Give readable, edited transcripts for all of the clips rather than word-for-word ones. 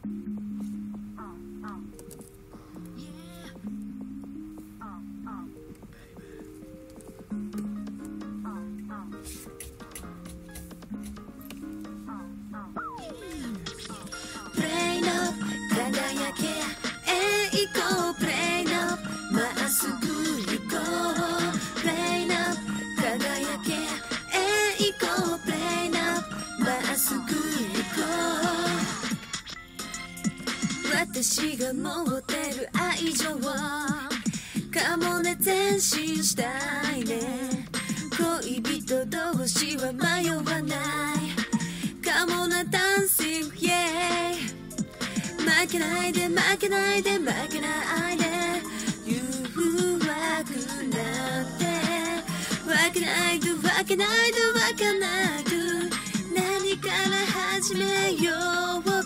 私が持ってる愛情かもね前進したいね恋人同士は迷わないかもなダンシング、yeah、負けないで負けないで負けないで誘惑なんてわけないでわけないでわけないで何から始めようか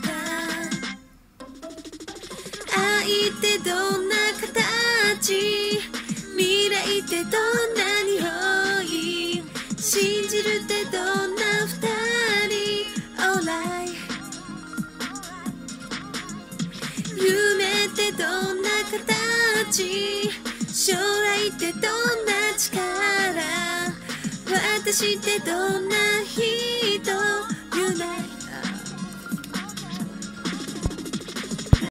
愛ってどんな形未来ってどんな匂い信じるってどんな二人 Alright 夢ってどんな形将来ってどんな力私ってどんな人 Unite